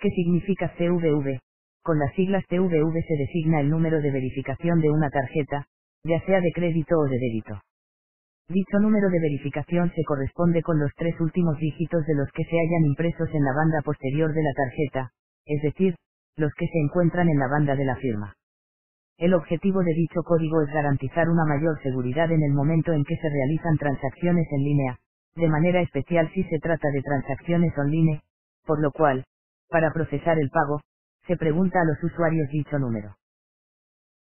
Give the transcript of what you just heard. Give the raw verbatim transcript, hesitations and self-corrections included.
¿Qué significa C V V? Con las siglas C V V se designa el número de verificación de una tarjeta, ya sea de crédito o de débito. Dicho número de verificación se corresponde con los tres últimos dígitos de los que se hallan impresos en la banda posterior de la tarjeta, es decir, los que se encuentran en la banda de la firma. El objetivo de dicho código es garantizar una mayor seguridad en el momento en que se realizan transacciones en línea, de manera especial si se trata de transacciones online, por lo cual, para procesar el pago, se pregunta a los usuarios dicho número.